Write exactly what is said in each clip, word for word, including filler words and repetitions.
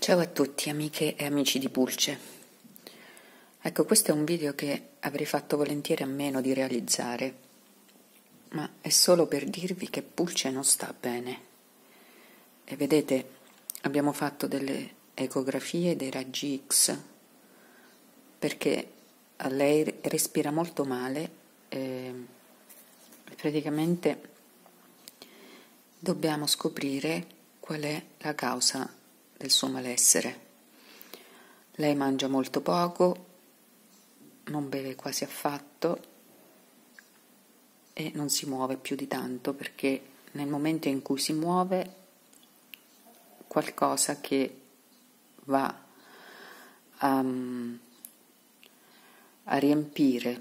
Ciao a tutti amiche e amici di Pulce. Ecco, questo è un video che avrei fatto volentieri a meno di realizzare, ma è solo per dirvi che Pulce non sta bene. E vedete, abbiamo fatto delle ecografie, dei raggi X, perché a lei respira molto male e praticamente dobbiamo scoprire qual è la causa del suo malessere. Lei mangia molto poco, non beve quasi affatto e non si muove più di tanto, perché nel momento in cui si muove qualcosa che va a, a riempire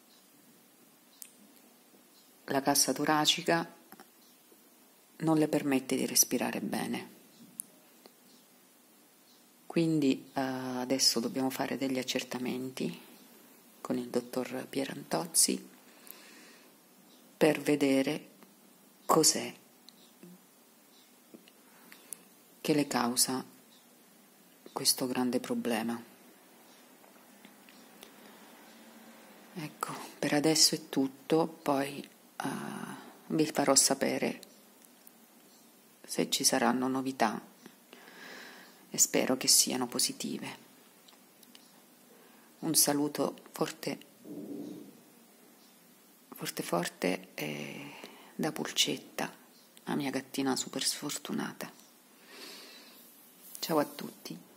la cassa toracica non le permette di respirare bene. Quindi eh, adesso dobbiamo fare degli accertamenti con il dottor Pierantozzi per vedere cos'è che le causa questo grande problema. Ecco, per adesso è tutto, poi eh, vi farò sapere se ci saranno novità e spero che siano positive. Un saluto forte, forte forte eh, da Pulcetta, la mia gattina super sfortunata. Ciao a tutti.